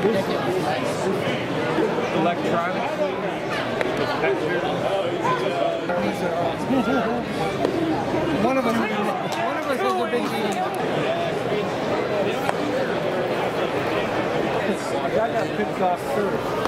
Electronically. One of us has a big meeting. I got picked off first.